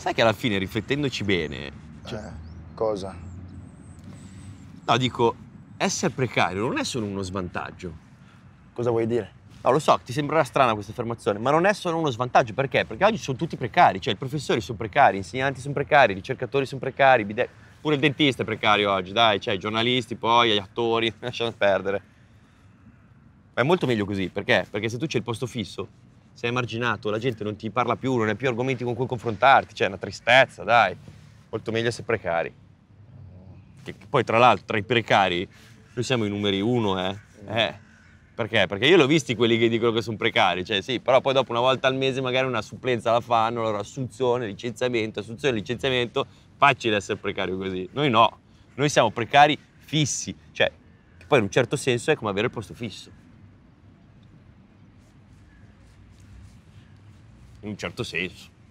sai che alla fine, riflettendoci bene, Cosa? no, dico, essere precario non è solo uno svantaggio. Cosa vuoi dire? No, lo so, ti sembrerà strana questa affermazione, ma non è solo uno svantaggio. Perché? Perché oggi sono tutti precari, cioè i professori sono precari, gli insegnanti sono precari, i ricercatori sono precari, pure il dentista è precario oggi, dai, cioè i giornalisti, poi gli attori, lasciamo perdere. Ma è molto meglio così, perché? Perché se tu c'hai il posto fisso, sei emarginato, la gente non ti parla più, non hai più argomenti con cui confrontarti, cioè è una tristezza, dai. Molto meglio essere precari. Che poi tra l'altro, tra i precari, noi siamo i numeri uno, Perché? Perché io l'ho visti quelli che dicono che sono precari, cioè sì, però poi dopo una volta al mese magari una supplenza la fanno, allora assunzione, licenziamento, facile essere precario così. Noi no, noi siamo precari fissi, cioè, che poi in un certo senso è come avere il posto fisso. In un certo senso.